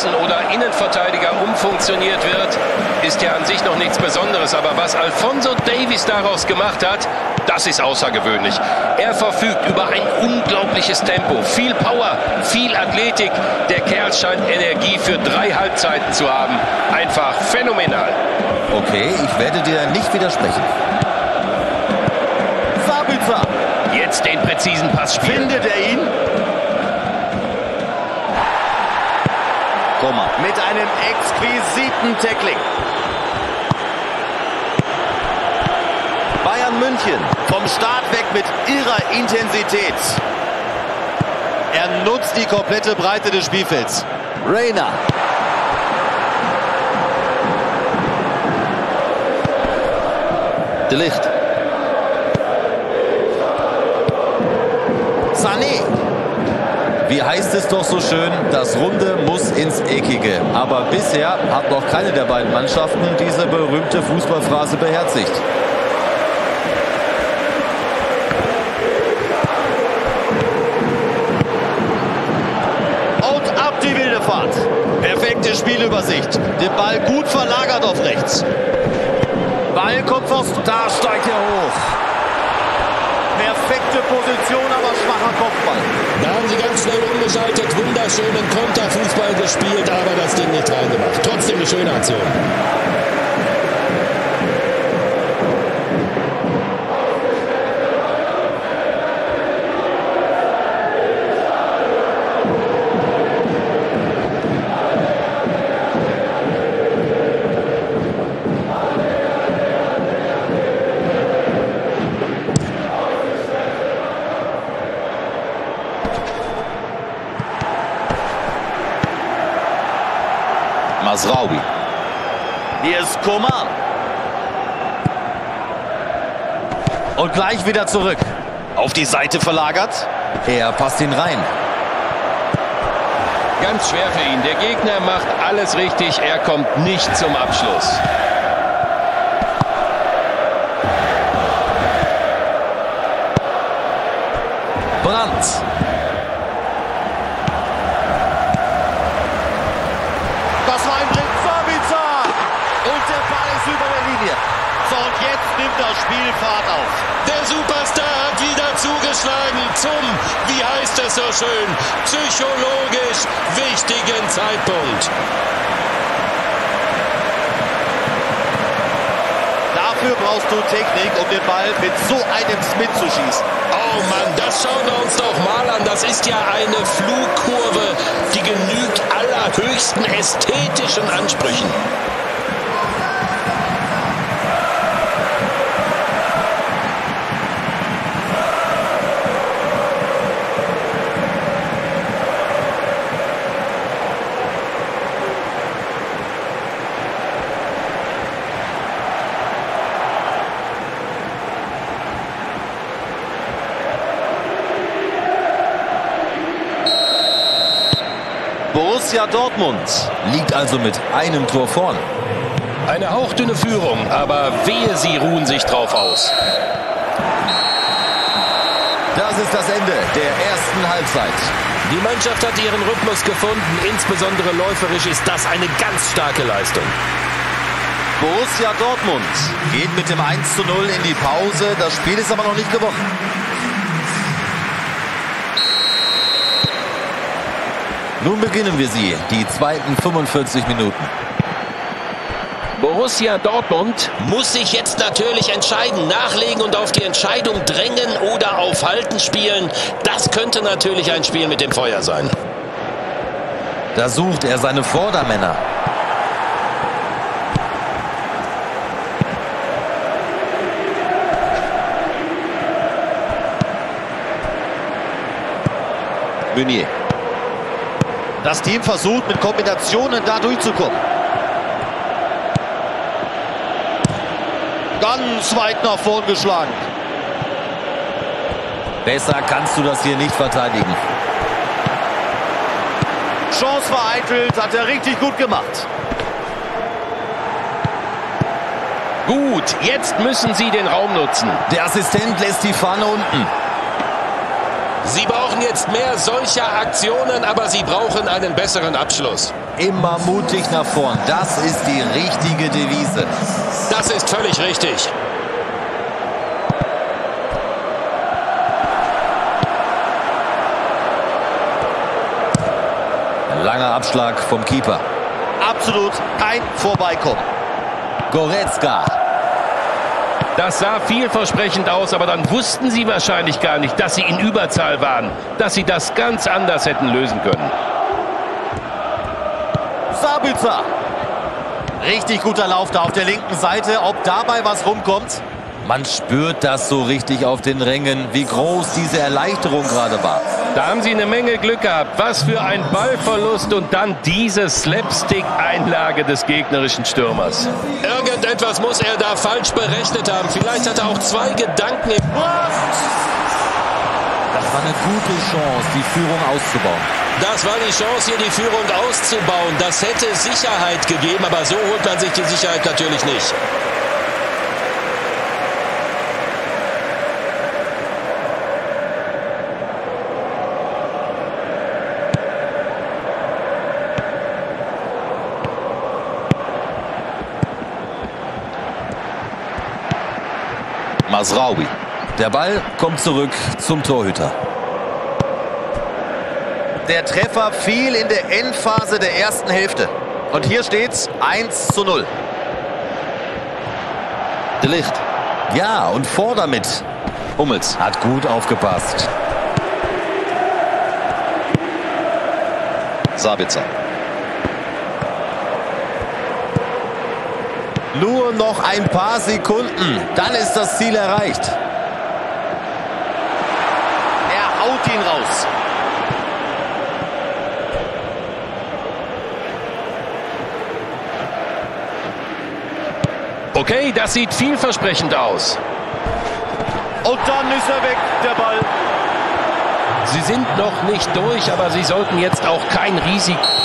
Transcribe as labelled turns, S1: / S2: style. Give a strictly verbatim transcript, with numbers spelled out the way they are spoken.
S1: Außen- oder Innenverteidiger umfunktioniert wird, ist ja an sich noch nichts Besonderes. Aber was Alphonso Davies daraus gemacht hat, das ist außergewöhnlich. Er verfügt über ein unglaubliches Tempo, viel Power, viel Athletik. Der Kerl scheint Energie für drei Halbzeiten zu haben. Einfach phänomenal.
S2: Okay, ich werde dir nicht widersprechen.
S3: Sabitzer.
S1: Jetzt den präzisen Pass spielen.
S3: Findet er ihn? Coman mit einem exquisiten Tackling. Bayern München vom Start weg mit irrer Intensität. Er nutzt die komplette Breite des Spielfelds. Reina. De Ligt. Sané.
S2: Wie heißt es doch so schön, das Runde muss ins Eckige. Aber bisher hat noch keine der beiden Mannschaften diese berühmte Fußballphrase beherzigt.
S3: Und ab die wilde Fahrt. Perfekte Spielübersicht. Den Ball gut verlagert auf rechts. Ball kommt fast.
S2: Da steigt er hoch.
S3: Perfekte Position, aber schwacher Kopfball.
S4: Da haben sie ganz schnell umgeschaltet. Wunderschönen Konterfußball gespielt, aber das Ding nicht reingemacht. Trotzdem eine schöne Aktion.
S3: Masraoui. Hier ist Coman. Und gleich wieder zurück. Auf die Seite verlagert.
S2: Er passt ihn rein.
S1: Ganz schwer für ihn. Der Gegner macht alles richtig. Er kommt nicht zum Abschluss.
S2: Brandt.
S3: Das war ein Blick. Sabitzer. Und der Ball ist über der Linie. So, und jetzt nimmt das Spiel Fahrt auf.
S4: Der Superstar hat wieder zugeschlagen zum, wie heißt es so schön, psychologisch wichtigen Zeitpunkt.
S3: Dafür brauchst du Technik, um den Ball mit so einem Smith zu schießen.
S4: Oh Mann, das schauen wir uns doch mal an. Das ist ja eine Flugkurve, die genügt allerhöchsten ästhetischen Ansprüchen.
S3: Borussia Dortmund
S2: Liegt also mit einem Tor vorn.
S1: Eine hauchdünne Führung, aber wehe, sie ruhen sich drauf aus.
S2: Das ist das Ende der ersten Halbzeit.
S4: Die Mannschaft hat ihren Rhythmus gefunden. Insbesondere läuferisch ist das eine ganz starke Leistung.
S3: Borussia Dortmund geht mit dem eins zu null in die Pause. Das Spiel ist aber noch nicht gewonnen.
S2: Nun beginnen wir sie, die zweiten fünfundvierzig Minuten.
S1: Borussia Dortmund
S4: Muss sich jetzt natürlich entscheiden, nachlegen und auf die Entscheidung drängen oder auf Halten spielen. Das könnte natürlich ein Spiel mit dem Feuer sein.
S2: Da sucht er seine Vordermänner.
S3: Meunier. Das Team versucht mit Kombinationen da durchzukommen. Ganz weit nach vorn geschlagen.
S2: Besser kannst du das hier nicht verteidigen.
S3: Chance vereitelt, hat er richtig gut gemacht.
S1: gut. Jetzt müssen sie den Raum nutzen.
S2: Der Assistent lässt die Fahne unten.
S4: Sie brauchen jetzt mehr solcher Aktionen, aber sie brauchen einen besseren Abschluss.
S2: Immer mutig nach vorn. Das ist die richtige Devise.
S4: Das ist völlig richtig.
S2: Ein langer Abschlag vom Keeper.
S3: Absolut kein Vorbeikommen.
S2: Goretzka.
S1: Das sah vielversprechend aus, aber dann wussten sie wahrscheinlich gar nicht, dass sie in Überzahl waren, dass sie das ganz anders hätten lösen können.
S3: Sabitzer. Richtig guter Lauf da auf der linken Seite. Ob dabei was rumkommt?
S2: Man spürt das so richtig auf den Rängen, wie groß diese Erleichterung gerade war.
S1: Da haben sie eine Menge Glück gehabt. Was für ein Ballverlust und dann diese Slapstick-Einlage des gegnerischen Stürmers.
S4: Irgendetwas muss er da falsch berechnet haben. Vielleicht hat er auch zwei Gedanken im...
S2: Das war eine gute Chance, die Führung auszubauen.
S4: Das war die Chance, hier die Führung auszubauen. Das hätte Sicherheit gegeben, aber so holt man sich die Sicherheit natürlich nicht.
S2: Mazraoui. Der Ball kommt zurück zum Torhüter.
S3: Der Treffer fiel in der Endphase der ersten Hälfte. Und hier steht's eins zu null.
S2: De Ligt. Ja, und vor damit. Hummels hat gut aufgepasst.
S3: Sabitzer.
S2: Nur noch ein paar Sekunden, dann ist das Ziel erreicht.
S3: Er haut ihn raus.
S1: Okay, das sieht vielversprechend aus.
S3: Und dann ist er weg, der Ball.
S1: Sie sind noch nicht durch, aber sie sollten jetzt auch kein Risiko...